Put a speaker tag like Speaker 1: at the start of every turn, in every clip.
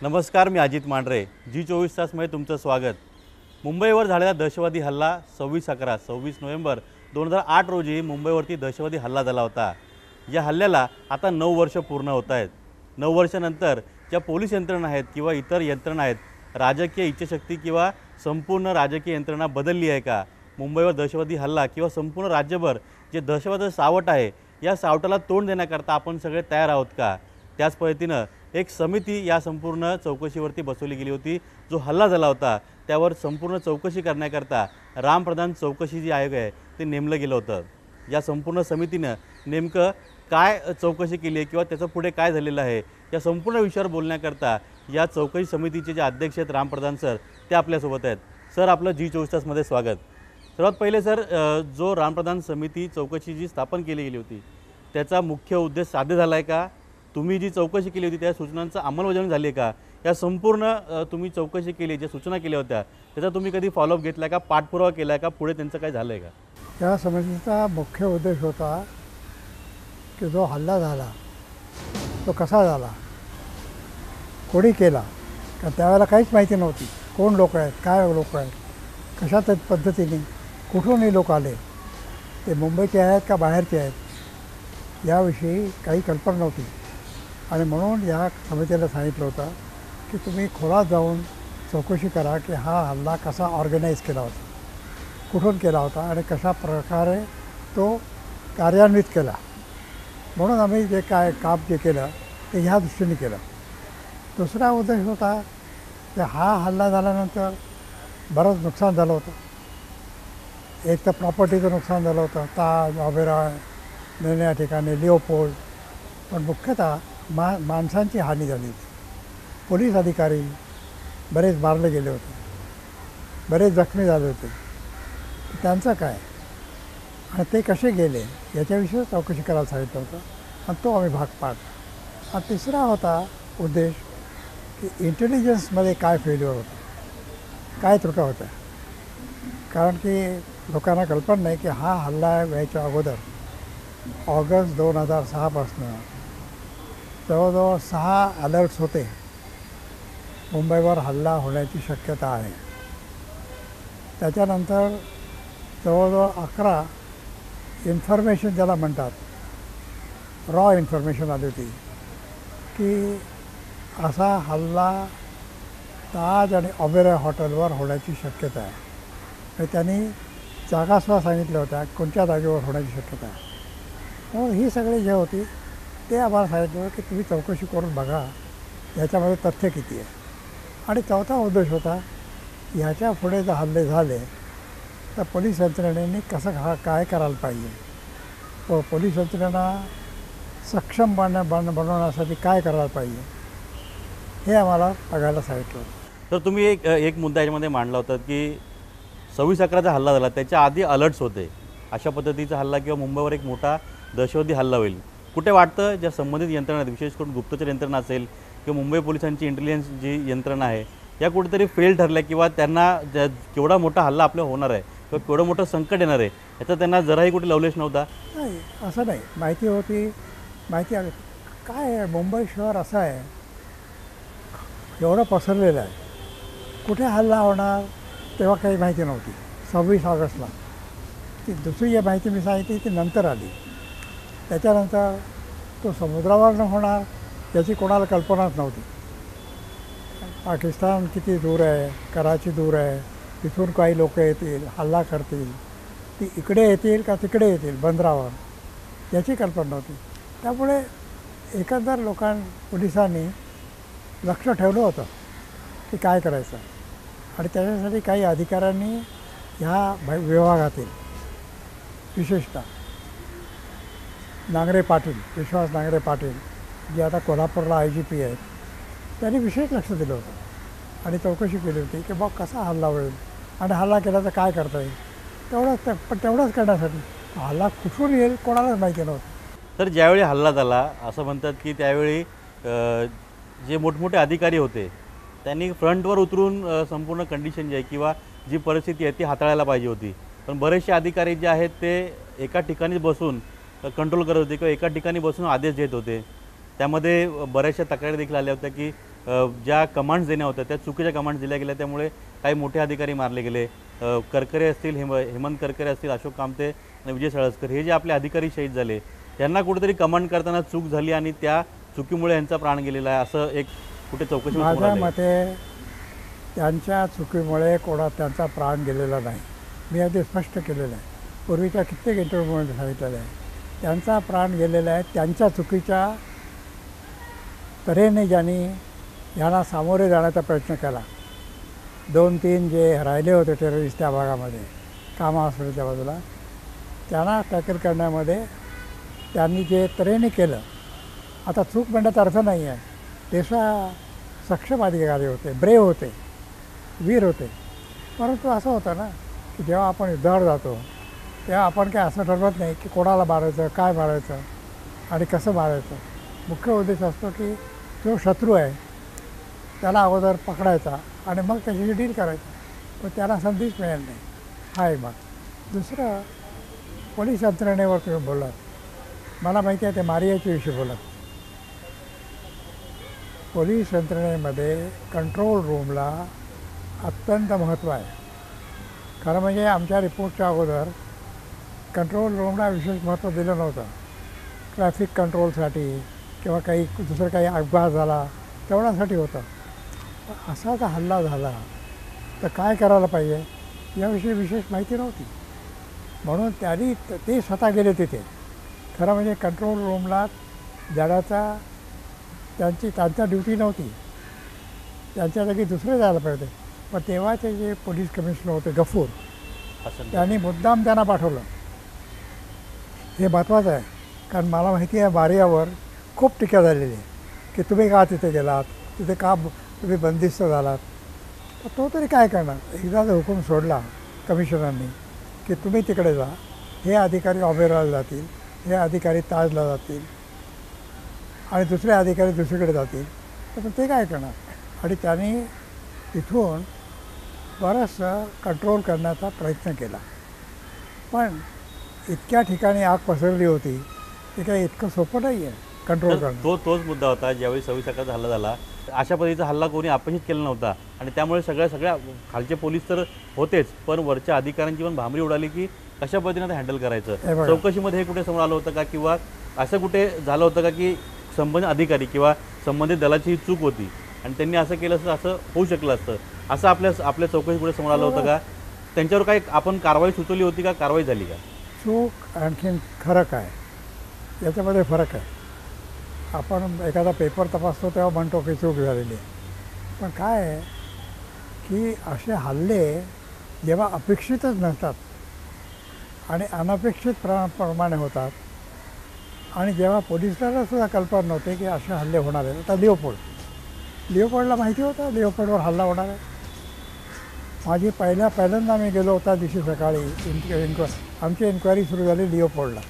Speaker 1: नमस्कार, मी अजित मांढरे. जी 24 तासमध्ये तुमचं स्वागत. मुंबईवर झालेला दहशतवादी हल्ला 26 नोव्हेंबर 2008 रोजी मुंबईवरती दहशतवादी हल्ला झाला होता. या हल्ल्याला आता 9 वर्ष पूर्ण होत आहेत. 9 वर्षानंतर ज्या पोलीस यंत्रणा आहेत किंवा इतर यंत्रणा आहेत, राजकीय इच्छाशक्ती किंवा संपूर्ण राजकीय यंत्रणा बदलली आहे का? मुंबईवर दहशतवादी हल्ला किंवा संपूर्ण राज्यभर जे दहशतवादाचं सावट आहे, या सावटाला तोंड देण्याकरता आपण सगळे तयार आहोत का? त्याच पद्धतीनं एक समिती या संपूर्ण चौकशीवरती बसवली गेली होती. जो हल्ला झाला होता त्यावर संपूर्ण चौकशी करण्याकरता रामप्रधान चौकशी जी आयोग आहे ते नेमलं गेलं होतं. या संपूर्ण समितीनं नेमकं काय चौकशी केली आहे किंवा त्याचं पुढे काय झालेलं आहे, या संपूर्ण विषयावर बोलण्याकरता या चौकशी समितीचे जे अध्यक्ष आहेत रामप्रधान सर, ते आपल्यासोबत आहेत. सर, आपलं जी 24 तासमध्ये स्वागत. सर्वात पहिले सर, जो रामप्रधान समिती चौकशी जी स्थापन केली गेली होती त्याचा मुख्य उद्देश साध्य झाला आहे का? तुम्ही जी चौकशी केली होती त्या सूचनांचं अंमलबजावणी झाली आहे का? या संपूर्ण तुम्ही चौकशी केली, ज्या सूचना केल्या होत्या त्याचा तुम्ही कधी फॉलोअप घेतला का, पाठपुरावा केला का, पुढे त्यांचं काय झालं आहे का?
Speaker 2: या समितीचा मुख्य उद्देश होता की जो हल्ला झाला तो कसा झाला, कोणी केला, कारण त्यावेळेला काहीच माहिती नव्हती. कोण लोक आहेत, काय लोक आहेत, कशा पद्धतीने कुठूनही लोक आले, ते मुंबईचे आहेत का बाहेरचे आहेत, याविषयी काही कल्पना नव्हती. आणि म्हणून या समितीला सांगितलं होतं की तुम्ही खोलात जाऊन चौकशी करा की हा हल्ला कसा ऑर्गनाईज केला होता, कुठून केला होता आणि कशा प्रकारे तो कार्यान्वित केला. म्हणून आम्ही जे काय काम जे केलं ते ह्या दृष्टीने केलं. दुसरा उद्देश होता की हा हल्ला झाल्यानंतर बरंच नुकसान झालं होतं. एक तर प्रॉपर्टीचं नुकसान झालं होतं, ताज, ऑबेरॉय, या ठिकाणी लिओपोल्ड, पण मुख्यतः माणसांची हानी झाली होती. पोलीस अधिकारी बरेच मारले गेले होते, बरेच जखमी झाले होते. त्यांचं काय आणि ते कसे गेले याच्याविषयी चौकशी करायला सांगितलं होतं आणि तो आम्ही भाग पाडला. आणि तिसरा होता उद्देश की इंटेलिजन्समध्ये काय फेल्युअर होतं, काय त्रुटा होत्या. कारण की लोकांना कल्पना नाही की हा हल्ला व्हायच्या अगोदर ऑगस्ट 2006पासून जवळजवळ 6 अलर्ट्स होते, मुंबईवर हल्ला होण्याची शक्यता आहे. त्याच्यानंतर जवळजवळ 11 इन्फॉर्मेशन ज्याला म्हणतात, रॉ इन्फॉर्मेशन आली होती की असा हल्ला ताज आणि ऑबेरॉय हॉटेलवर होण्याची शक्यता आहे. आणि त्यांनी जागासुद्धा सांगितल्या होत्या कोणत्या जागेवर होण्याची शक्यता आहे. म्हणून ही सगळी जे होती ते आम्हाला सांगितलं की तुम्ही चौकशी करून बघा याच्यामध्ये तथ्य किती आहे. आणि चौथा उद्देश होता ह्याच्या पुढे जर हल्ले झाले तर पोलीस यंत्रणेने कसं काय करायला पाहिजे, पोलीस यंत्रणा सक्षम बनवण्यासाठी काय करायला पाहिजे हे आम्हाला बघायला सांगितलं होतं.
Speaker 1: तर तुम्ही एक मुद्दा याच्यामध्ये मांडला होता की 26/11चा हल्ला झाला, त्याच्या आधी अलर्ट्स होते. अशा पद्धतीचा हल्ला किंवा मुंबईवर एक मोठा दहशतवादी हल्ला होईल, कुठे वाटतं ज्या संबंधित यंत्रणा आहेत, विशेष करून गुप्तचर यंत्रणा असेल किंवा मुंबई पोलिसांची इंटेलिजन्स जी यंत्रणा आहे, या कुठेतरी फेल ठरल्या किंवा त्यांना केवढा मोठा हल्ला आपल्या होणार आहे किंवा केवढं मोठं संकट येणार आहे याचा त्यांना जराही कुठे लवलेश नव्हता?
Speaker 2: नाही, असं नाही. माहिती होती, माहिती आली. काय आहे, मुंबई शहर असं आहे, एवढं पसरलेलं आहे, कुठे हल्ला होणार तेव्हा काही माहिती नव्हती. 26 ऑगस्टला ती दुसरी जी माहिती मी सांगितली ती नंतर आली. त्याच्यानंतर तो समुद्रावर न होणार याची कोणाला कल्पनाच नव्हती. पाकिस्तान किती दूर आहे, कराची दूर आहे, तिथून काही लोक येतील, हल्ला करतील, ती इकडे येतील का तिकडे येतील बंदरावर याची कल्पना नव्हती. त्यामुळे एकंदर पोलिसांनी लक्ष ठेवलं होतं की काय करायचं. आणि त्याच्यासाठी काही अधिकाऱ्यांनी ह्या विभागातील विशेषतः नांगरे पाटील, विश्वास नांगरे पाटील, जे आता कोल्हापूरला IGP आहेत, त्यांनी विशेष लक्ष दिलं होतं आणि चौकशी केली होती की कसा हल्ला होईल आणि हल्ला केला तर काय करता येईल. तेवढंच करण्यासाठी हल्ला कुठून येईल कोणालाच माहिती नव्हतं.
Speaker 1: तर ज्यावेळी हल्ला झाला असं म्हणतात की त्यावेळी जे मोठमोठे अधिकारी होते त्यांनी फ्रंटवर उतरून संपूर्ण कंडिशन जी आहे किंवा जी परिस्थिती आहे ती हाताळायला पाहिजे होती. पण बरेचसे अधिकारी जे आहेत ते एका ठिकाणी बसून कंट्रोल करत होते किंवा एका ठिकाणी बसून आदेश देत होते. त्यामध्ये बऱ्याचशा तक्रारी देखील आल्या होत्या की ज्या कमांड्स देण्या होत्या त्या चुकीच्या कमांड्स दिल्या गेल्या, त्यामुळे काही मोठे अधिकारी मारले गेले. करकरे असतील, हेमंत करकरे असतील, अशोक कामते आणि विजय सळसकर हे जे आपले अधिकारी शहीद झाले, त्यांना कुठेतरी कमांड करताना चूक झाली आणि त्या चुकीमुळे यांचा प्राण गेलेला आहे, असं एक कुठे चौकशी
Speaker 2: माझ्या मते त्यांच्या चुकीमुळे त्यांचा प्राण गेलेला नाही. मी अगदी स्पष्ट केलेलं आहे, पूर्वीच्या कित्येक इंटरव्ह्यूमध्ये सांगितलेलं आहे. त्यांचा प्राण गेलेला आहे त्यांच्या चुकीच्या तऱ्हेने ज्यांनी यांना सामोरे जाण्याचा प्रयत्न केला. 2-3 जे राहिले होते टेररिस्ट त्या भागामध्ये, कामा हॉस्पिटलच्या बाजूला, त्यांना टॅकल करण्यामध्ये त्यांनी जे तऱ्हेने केलं, आता चूक म्हणण्याचा अर्थ नाही आहे. देशा सक्षम अधिकारी होते, ब्रेव होते, वीर होते. परंतु असं होतं ना की जेव्हा आपण युद्धावर जातो तेव्हा आपण काय असं ठरवत नाही की कोणाला मारायचं, काय मारायचं आणि कसं मारायचं. मुख्य उद्देश असतो की जो शत्रू आहे त्याला अगोदर पकडायचा आणि मग त्याच्याशी डील करायचं, पण त्याला संधीच मिळेल नाही. हा एक भाग. दुसरं, पोलीस यंत्रणेवर तुम्ही बोललात, मला माहिती आहे ते मारियाच्या विषयी बोलत. पोलीस यंत्रणेमध्ये कंट्रोल रूमला अत्यंत महत्त्व आहे. खरं म्हणजे आमच्या रिपोर्टच्या अगोदर कंट्रोल रूमला विशेष महत्त्व दिलं नव्हतं. ट्रॅफिक कंट्रोलसाठी किंवा काही दुसरं काही अपघात झाला तेवढ्यासाठी होतं. असा जर हल्ला झाला तर काय करायला पाहिजे याविषयी विशेष माहिती नव्हती, म्हणून त्यांनी ते स्वतः गेले तिथे. खरं म्हणजे कंट्रोल रूमला जाण्याचा त्यांच्या ड्युटी नव्हती, त्यांच्या जागी दुसरे जायला पाहिजे. पण तेव्हाचे जे पोलीस कमिशनर होते गफूर, त्यांनी मुद्दाम त्यांना पाठवलं. हे महत्त्वाचं आहे, कारण मला माहिती आहे मारियावर खूप टीका झालेली आहे की तुम्ही का तिथे गेलात, तिथे का तुम्ही बंदिस्त झालात. तर तो तरी काय करणार. एकदा जर हुकूम सोडला कमिशनरनी की तुम्ही तिकडे जा, हे अधिकारी ऑबेरॉला जातील, हे अधिकारी ताजला जातील आणि दुसरे अधिकारी दुसरीकडे जातील, तर ते काय करणार. आणि त्यांनी तिथून बरंचसं कंट्रोल करण्याचा प्रयत्न केला, पण इतक्या ठिकाणी आग पसरली होती ते काही इतकं सोपं नाही आहे कंट्रोल करणं.
Speaker 1: तोच मुद्दा होता. ज्यावेळी 26 सकाळचा हल्ला झाला, अशा पद्धतीचा हल्ला कोणी अपेक्षित केला नव्हता आणि त्यामुळे सगळ्या खालचे पोलीस तर होतेच, पण वरच्या अधिकाऱ्यांची पण भांबरी उडाली की कशा पद्धतीने ते हँडल करायचं. चौकशीमध्ये हे कुठे समोर आलं होतं का, किंवा असं कुठे झालं होतं का की संबंधित अधिकारी किंवा संबंधित दलाची ही चूक होती आणि त्यांनी असं केलं असतं, असं होऊ शकलं असतं, असं आपल्या चौकशी पुढे समोर आलं होतं का? त्यांच्यावर काही आपण कारवाई सुचवली होती का, कारवाई झाली का?
Speaker 2: चूक आणखीन खरं काय याच्यामध्ये फरक आहे. आपण एखादा पेपर तपासतो तेव्हा म्हणतो की चूक झालेली आहे, पण काय आहे की असे हल्ले जेव्हा अपेक्षितच नसतात आणि अनपेक्षित प्रमाणे होतात, आणि जेव्हा पोलिसांना सुद्धा कल्पना नव्हते की असे हल्ले होणार आहेत. आता लिओपोल्डला माहिती होतं लिओपोल्डवर हल्ला होणार आहे. माझी पहिल्यांदा मी गेलो त्या दिवशी सकाळी आमची एन्क्वायरी सुरू झाली लिओपोल्डला.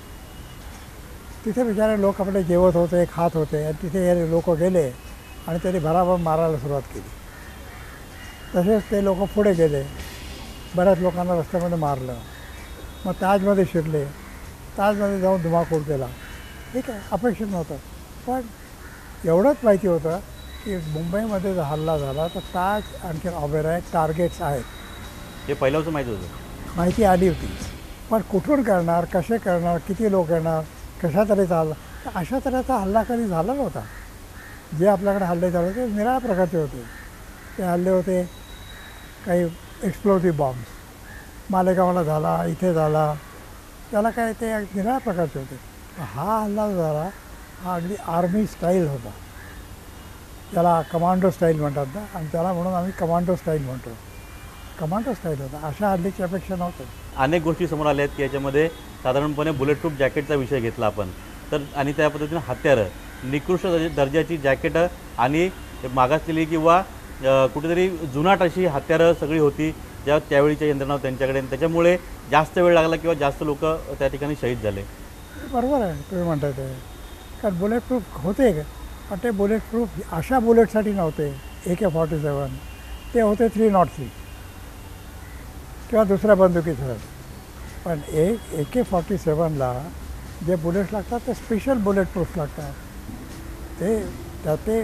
Speaker 2: तिथे बिचारे लोक आपले जेवत होते, खात होते, आणि तिथे हे लोक गेले आणि त्यांनी भराभर मारायला सुरुवात केली. तसेच ते लोक पुढे गेले, बऱ्याच लोकांना रस्त्यामध्ये मारलं, मग ताजमध्ये शिरले, ताजमध्ये जाऊन धुमाकूळ केला. ठीक आहे, अपेक्षित नव्हतं, पण एवढंच माहिती होतं की मुंबईमध्ये जर हल्ला झाला तर ताज आणखी ऑबेरॉय टार्गेट्स आहेत
Speaker 1: हे पहिल्यापासून माहिती होतं,
Speaker 2: माहिती आली होती. पण कुठून करणार, कसे करणार, किती लोक येणार, कशा तऱ्हेचा हल्ला, तर अशा तऱ्हेचा हल्ला कधी झाला नव्हता. जे आपल्याकडे हल्ले झाले ते निराळ्या प्रकारचे होते. ते हल्ले होते काही एक्सप्लोजिव्ह बॉम्ब्स, मालेगावला झाला, इथे झाला, त्याला काय ते निराळ्या प्रकारचे होते. हा हल्ला झाला हा अगदी आर्मी स्टाईल होता, त्याला कमांडो स्टाईल म्हणतात ना, आणि त्याला म्हणून आम्ही कमांडो स्टाईल म्हणतो. कमांडो स्टाईल होता, अशा हल्ल्याची अपेक्षा नव्हती.
Speaker 1: अनेक गोष्टी समोर आल्या आहेत की याच्यामध्ये साधारणपणे बुलेट प्रूफ जॅकेटचा विषय घेतला आपण तर, आणि त्या पद्धतीने हत्यारं, निकृष्ट दर्जाची जॅकेटं आणि मागासलेली किंवा कुठेतरी जुनाट अशी हत्यारं सगळी होती त्यावेळीच्या यंत्रणा त्यांच्याकडे, त्याच्यामुळे जास्त वेळ लागला किंवा जास्त लोक त्या ठिकाणी शहीद झाले.
Speaker 2: बरोबर आहे तुम्ही म्हणताय ते, कारण बुलेट प्रूफ होते पण ते बुलेट प्रूफ अशा बुलेटसाठी नव्हते. AK-47 ते होते 303 किंवा दुसऱ्या बंदुकीसह. पण AK-47ला जे बुलेट्स लागतात ते स्पेशल बुलेट प्रूफ लागतात. ते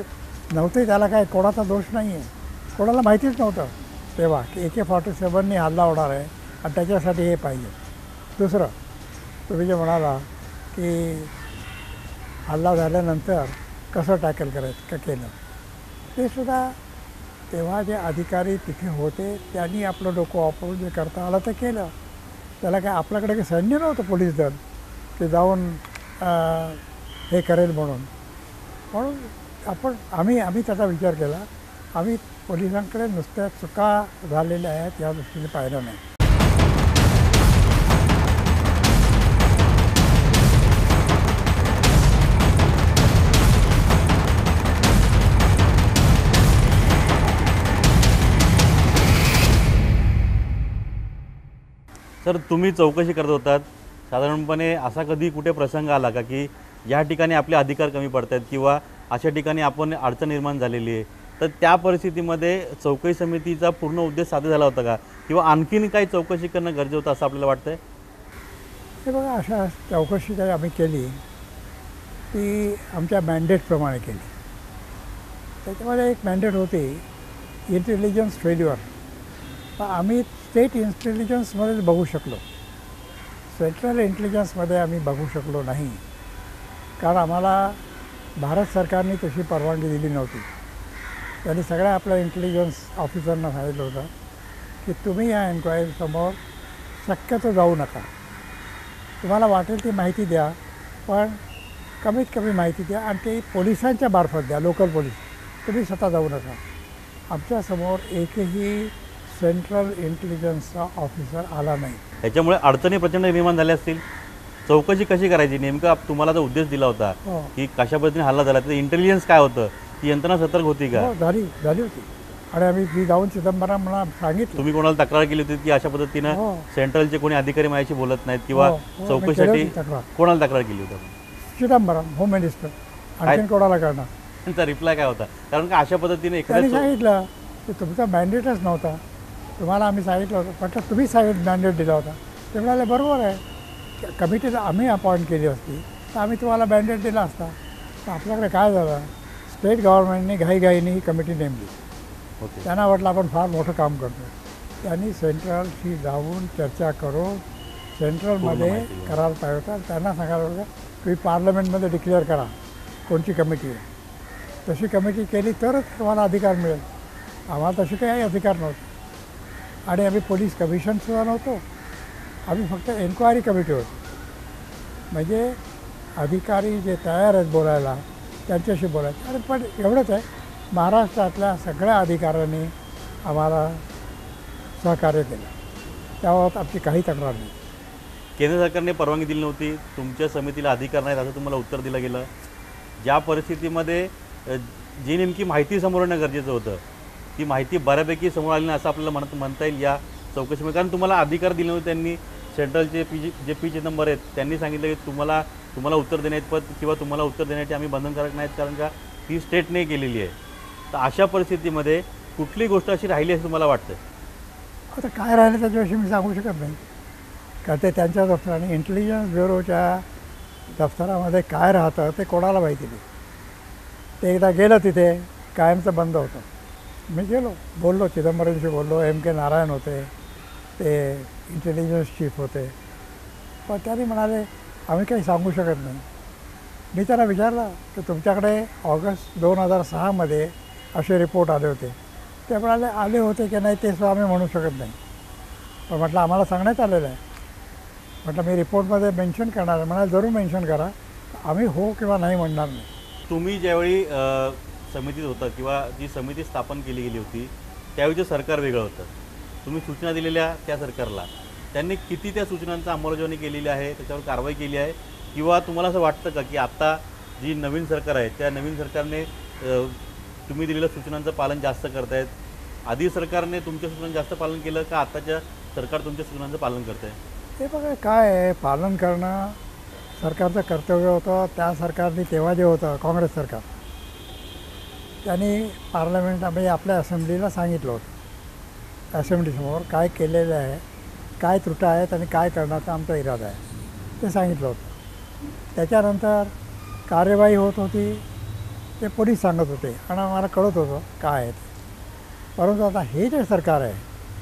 Speaker 2: नव्हते, त्याला काय कोणाचा दोष नाही आहे. कोणाला माहितीच नव्हतं तेव्हा की AK-47नी हल्ला होणार आहे आणि त्याच्यासाठी हे पाहिजे. दुसरं, तुम्ही जे म्हणाला की हल्ला झाल्यानंतर कसं टॅकल करायचं का केलं, ते सुद्धा तेव्हा जे अधिकारी तिथे होते त्यांनी आपलं डोकं वापरून जे करता आलं ते केलं. त्याला काय आपल्याकडे काही सैन्य नव्हतं पोलीस दल की जाऊन हे करेल म्हणून आम्ही त्याचा विचार केला. आम्ही पोलिसांकडे नुसत्या चुका झालेल्या आहेत या दृष्टीने पाहिलं नाही.
Speaker 1: सर, तुम्ही चौकशी करत होतात, साधारणपणे असा कधी कुठे प्रसंग आला का की या ठिकाणी आपले अधिकार कमी पडत आहेत किंवा अशा ठिकाणी आपण अडचण निर्माण झालेली आहे, तर त्या परिस्थितीमध्ये चौकशी समितीचा पूर्ण उद्देश साध्य झाला होता का किंवा आणखीन काही चौकशी करणं गरजेचं होतं असं आपल्याला वाटतंय?
Speaker 2: हे बघा, अशा चौकशी काही आम्ही केली ती आमच्या मॅन्डेटप्रमाणे केली. त्याच्यामध्ये एक मॅन्डेट होती इंटेलिजन्स फेल्युअर. तर आम्ही स्टेट इंटेलिजन्समध्येच बघू शकलो, सेंट्रल इंटेलिजन्समध्ये आम्ही बघू शकलो नाही, कारण आम्हाला भारत सरकारने तशी परवानगी दिली नव्हती. त्यांनी सगळ्या आपल्या इंटेलिजन्स ऑफिसरना सांगितलं होतं की तुम्ही या एन्क्वायरीसमोर शक्यतो जाऊ नका. तुम्हाला वाटेल ती माहिती द्या, पण कमीत कमी माहिती द्या आणि ते पोलिसांच्या मार्फत द्या, लोकल पोलीस. तुम्ही स्वतः जाऊ नका. आमच्यासमोर एकही सेंट्रल इंटेलिजन्सचा ऑफिसर आला नाही.
Speaker 1: त्याच्यामुळे अडचणी प्रचंड निर्माण झाल्या असतील. चौकशी कशी करायची नेमका तुम्हाला जो उद्देश दिला होता की कशा पद्धतीने हल्ला झाला, तर इंटेलिजन्स काय होतं, ती यंत्रणा सतर्क होती का?
Speaker 2: झाली होती. आणि आम्ही जाऊन चिदंबरमला सांगितलं.
Speaker 1: तुम्ही कोणाला तक्रार केली होती की अशा पद्धतीनं सेंट्रलचे कोणी अधिकारी माझ्याशी बोलत नाहीत किंवा चौकशीसाठी कोणाला तक्रार केली होती?
Speaker 2: Chidambaram, home minister. आणखीन कोणाला करणार?
Speaker 1: त्यांचा रिप्लाय काय होता? कारण का अशा पद्धतीने
Speaker 2: त्यांनी सांगितलं की तुमचा मॅन्डेटच नव्हता, तुम्हाला आम्ही सांगितलं होतं, पण तुम्ही मॅन्डेट दिला होता. ते म्हणाले बरोबर आहे, कमिटीला आम्ही अपॉइंट केली असती तर आम्ही तुम्हाला मॅन्डेट दिला असता. तर आपल्याकडे काय झालं, स्टेट गव्हर्नमेंटने घाईघाईने ही कमिटी नेमली. त्यांना वाटलं आपण फार मोठं काम करतो. त्यांनी सेंट्रलशी जाऊन चर्चा करून सेंट्रलमध्ये करायला पाहिजे होता. त्यांना सांगायला होतं तुम्ही पार्लमेंटमध्ये डिक्लेअर करा कोणची कमिटी आहे. तशी कमिटी केली तरच तुम्हाला अधिकार मिळेल. आम्हाला तशी काही अधिकार नव्हते आणि आम्ही पोलीस कमिशनसुद्धा नव्हतो. आम्ही फक्त एन्क्वायरी कमिटी होतो. म्हणजे अधिकारी जे तयार आहेत बोलायला त्यांच्याशी बोलायचं. आणि पण एवढंच आहे, महाराष्ट्रातल्या सगळ्या अधिकाऱ्यांनी आम्हाला सहकार्य केलं, त्याबाबत आमची काही तक्रार नाही.
Speaker 1: केंद्र सरकारने परवानगी दिली नव्हती, तुमच्या समितीला अधिकार नाहीत असं तुम्हाला उत्तर दिलं गेलं. ज्या परिस्थितीमध्ये जी नेमकी माहिती समोर येणं गरजेचं होतं ती माहिती बऱ्यापैकी समोर आली नाही असं आपल्याला म्हणता येईल या चौकशीमध्ये. कारण तुम्हाला अधिकार दिले नव्हते. त्यांनी सेंट्रलचे जे पी चिदंबर आहेत त्यांनी सांगितलं की तुम्हाला उत्तर देण्यात पद किंवा तुम्हाला उत्तर देण्याची आम्ही बंधनकारक नाहीत, कारण का ती स्टेटने केलेली आहे. तर अशा परिस्थितीमध्ये कुठली गोष्ट अशी राहिली असं तुम्हाला वाटतं?
Speaker 2: आता काय राहिलं त्याच्याविषयी मी सांगू शकत नाही, कारण ते त्यांच्या दफ्तराने इंटेलिजन्स ब्युरोच्या दफ्तरामध्ये काय राहतं ते कोणाला माहिती नाही. ते एकदा गेलं तिथे कायमचं बंद होतं. मी गेलो, बोललो, चिदंबरमशी बोललो, MK नारायण होते, ते इंटेलिजन्स चीफ होते. पण त्यांनी म्हणाले आम्ही काही सांगू शकत नाही. मी त्यांना विचारलं की तुमच्याकडे ऑगस्ट 2006मध्ये असे रिपोर्ट आले होते. ते म्हणाले आले होते की नाही ते सुद्धा आम्ही म्हणू शकत नाही. पण म्हटलं आम्हाला सांगण्यात आलेलं आहे. म्हटलं मी रिपोर्टमध्ये मेन्शन करणार आहे. म्हणाले जरूर मेन्शन करा, आम्ही हो किंवा नाही म्हणणार नाही.
Speaker 1: तुम्ही ज्यावेळी समितीत होता किंवा जी समिती स्थापन केली गेली होती त्यावेळीचं सरकार वेगळं होतं. तुम्ही सूचना दिलेल्या त्या सरकारला, त्यांनी किती त्या सूचनांचा अंमलबजावणी केलेली आहे, त्याच्यावर कारवाई केली आहे, किंवा तुम्हाला असं वाटतं का की आत्ता जी नवीन सरकार आहे त्या नवीन सरकारने तुम्ही दिलेल्या सूचनांचं पालन जास्त करतायत? आधी सरकारने तुमच्या सूचनांचं जास्त पालन केलं का आत्ताच्या सरकार तुमच्या सूचनांचं पालन करत आहे?
Speaker 2: हे बघा काय आहे, पालन करणं सरकारचं कर्तव्य होतं. त्या सरकारने तेव्हा जे होतं काँग्रेस सरकार, त्यांनी पार्लमेंट म्हणजे आपल्या असेंब्लीला सांगितलं होतं, असेंब्लीसमोर काय केलेलं आहे, काय त्रुटी आहेत आणि काय करण्याचा आमचा इरादा आहे ते सांगितलं होतं. त्याच्यानंतर कार्यवाही होत होती, ते पोलीस सांगत होते आणि मला कळत होतं काय आहे ते. परंतु आता हे जे सरकार आहे,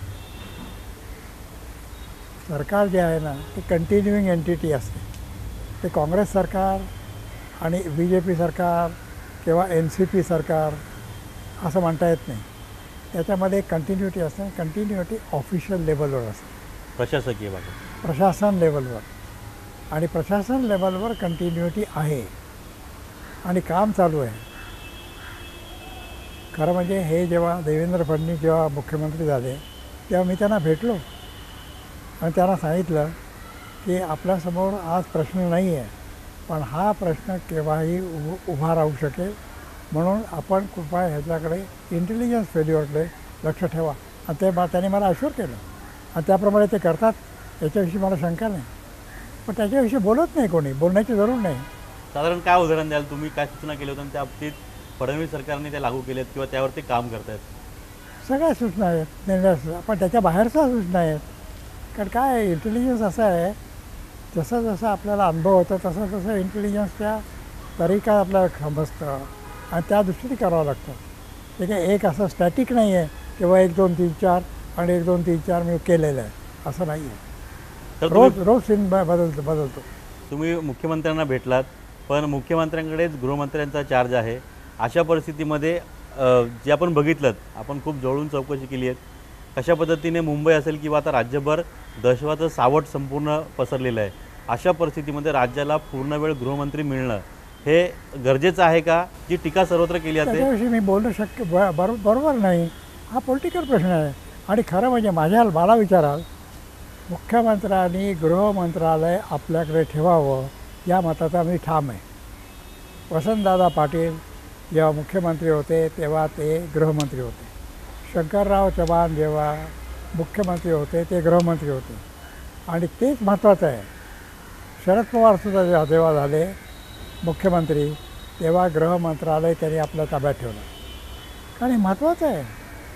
Speaker 2: सरकार जे आहे ना ते कंटिन्युईंग एंटिटी असते. ते काँग्रेस सरकार आणि BJP सरकार किंवा NCP सरकार असं म्हणता येत नाही. त्याच्यामध्ये कंटिन्युटी असते. कंटिन्युटी ऑफिशियल लेवलवर असते,
Speaker 1: प्रशासकीय बाबत.
Speaker 2: प्रशासन लेवलवर. आणि प्रशासन लेवलवर कंटिन्युटी आहे आणि काम चालू आहे. खरं म्हणजे हे जेव्हा देवेंद्र फडणवीस जेव्हा मुख्यमंत्री झाले तेव्हा मी त्यांना भेटलो आणि त्यांना सांगितलं की आपल्यासमोर आज प्रश्न नाही आहे, पण हा प्रश्न केव्हाही उभा राहू शकेल, म्हणून आपण कृपया ह्याच्याकडे इंटेलिजन्स फेल्युअरकडे लक्ष ठेवा. आणि त्यांनी मला अश्युअर केलं आणि त्याप्रमाणे ते करतात याच्याविषयी मला शंका नाही. पण त्याच्याविषयी बोलत नाही कोणी, बोलण्याची जरूर नाही.
Speaker 1: साधारण काय उदाहरण द्याल, तुम्ही काय सूचना केल्या होत्या त्या बाबतीत फडणवीस सरकारने त्या लागू केल्यात किंवा त्यावरती काम करत आहेत?
Speaker 2: सगळ्या सूचना आहेत निर्णय, पण त्याच्या बाहेरच्या सूचना आहेत. कारण काय इंटेलिजन्स असं आहे, जसं जसं आपल्याला अनुभव होतो तसं तसं इंटेलिजन्सच्या तरीका आपल्याला समजतं आणि त्या दृष्टीने करावं लागतं. ते काय एक असं स्टॅटिक नाही आहे किंवा 1 2 3 4 आणि 1 2 3 4 मी केलेलं आहे असं नाही आहे.
Speaker 1: तर
Speaker 2: रोज सीन बदलतो.
Speaker 1: तुम्ही मुख्यमंत्र्यांना भेटलात, पण मुख्यमंत्र्यांकडेच गृहमंत्र्यांचा चार्ज आहे. अशा परिस्थितीमध्ये जे आपण बघितलं, आपण खूप जवळून चौकशी केली आहे, कशा पद्धतीने मुंबई असेल किंवा आता राज्यभर दहशतवादाचं सावट संपूर्ण पसरलेलं आहे. अशा परिस्थितीमध्ये राज्याला पूर्ण वेळ गृहमंत्री मिळणं हे गरजेचं आहे का? जी टीका सर्वत्र केली जाते
Speaker 2: त्याच्याविषयी मी बोलणं बरोबर नाही. हा पॉलिटिकल प्रश्न आहे. आणि खरं म्हणजे मला विचाराल, मुख्यमंत्र्यांनी गृहमंत्रालय आपल्याकडे ठेवावं या मताचा मी ठाम आहे. वसंतदादा पाटील जेव्हा मुख्यमंत्री होते तेव्हा ते गृहमंत्री होते. शंकरराव चव्हाण जेव्हा मुख्यमंत्री होते ते गृहमंत्री होते. आणि तेच महत्त्वाचं आहे. शरद पवारसुद्धा जेव्हा झाले मुख्यमंत्री तेव्हा गृहमंत्रालय त्यांनी आपल्या ताब्यात ठेवलं. आणि महत्त्वाचं आहे.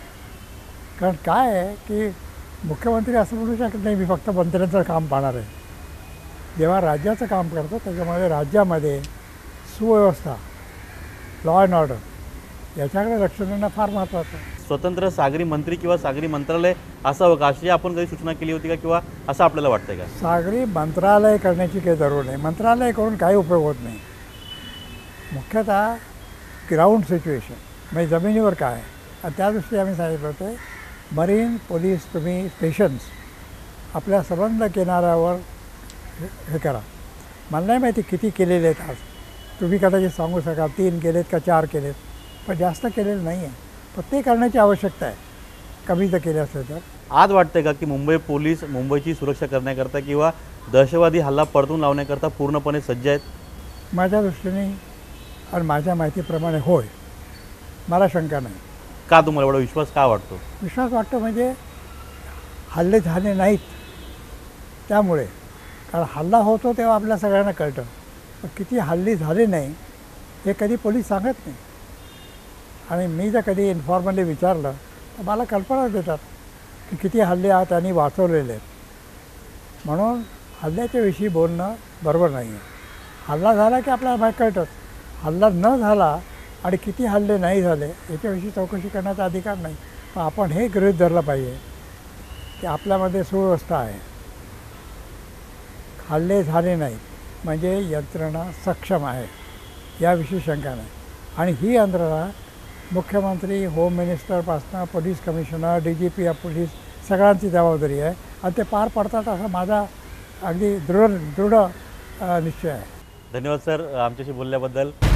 Speaker 2: कारण काय आहे की मुख्यमंत्री असं म्हणू शकत नाही मी फक्त मंत्र्यांचं काम पाहणार आहे. जेव्हा राज्याचं काम करतो त्याच्यामध्ये राज्यामध्ये सुव्यवस्था, लॉ अँड ऑर्डर याच्याकडे लक्ष देणं फार महत्त्वाचं आहे.
Speaker 1: स्वतंत्र सागरी मंत्री किंवा सागरी मंत्रालय असावं का, अशी आपण कधी सूचना केली होती का, किंवा असं आपल्याला वाटतंय का?
Speaker 2: सागरी मंत्रालय करण्याची काही जरूर नाही. मंत्रालय करून काही उपयोग होत नाही. मुख्यतः ग्राउंड सिच्युएशन म्हणजे जमिनीवर काय आहे आणि त्या दृष्टीने आम्ही सांगितलं होते मरीन पोलीस तुम्ही स्टेशन्स आपल्या संबंध किनाऱ्यावर हे करा. मला नाही माहिती किती केलेले आहेत आज, तुम्ही कदाचित सांगू शकाल 3 केलेत का 4 केलेत, पण जास्त केलेलं नाही आहे. पण ते करण्याची आवश्यकता आहे, कमी जर केले असेल तर.
Speaker 1: आज वाटतंय का की मुंबई पोलीस मुंबईची सुरक्षा करण्याकरता किंवा दहशतवादी हल्ला परतून लावण्याकरता पूर्णपणे सज्ज आहेत?
Speaker 2: माझ्या दृष्टीने आणि माझ्या माहितीप्रमाणे होय. मला शंका नाही.
Speaker 1: का तुम्हाला एवढा विश्वास का वाटतो?
Speaker 2: विश्वास वाटतो म्हणजे हल्ले झाले नाहीत त्यामुळे. कारण हल्ला होतो तेव्हा आपल्या सगळ्यांना कळतं, पण किती हल्ले झाले नाही हे कधी पोलीस सांगत नाही. आणि मी जर कधी इन्फॉर्मली विचारलं तर मला कल्पना देतात की किती हल्ले त्यांनी वाचवलेले आहेत. म्हणून हल्ल्याच्या विषयी बोलणं बरोबर नाही आहे. हल्ला झाला की आपल्याला माहीत कळतंच. हल्ला न झाला आणि किती हल्ले नाही झाले याच्याविषयी चौकशी करण्याचा अधिकार नाही. पण आपण हे गृहीत धरलं पाहिजे की आपल्यामध्ये सुव्यवस्था आहे, हल्ले झाले नाहीत म्हणजे यंत्रणा सक्षम आहे, याविषयी शंका नाही. आणि ही यंत्रणा मुख्यमंत्री, होम मिनिस्टरपासनं police commissioner, DGP of police सगळ्यांची जबाबदारी आहे आणि ते पार पडतात असा माझा अगदी दृढ निश्चय आहे.
Speaker 1: धन्यवाद सर आमच्याशी बोलल्याबद्दल.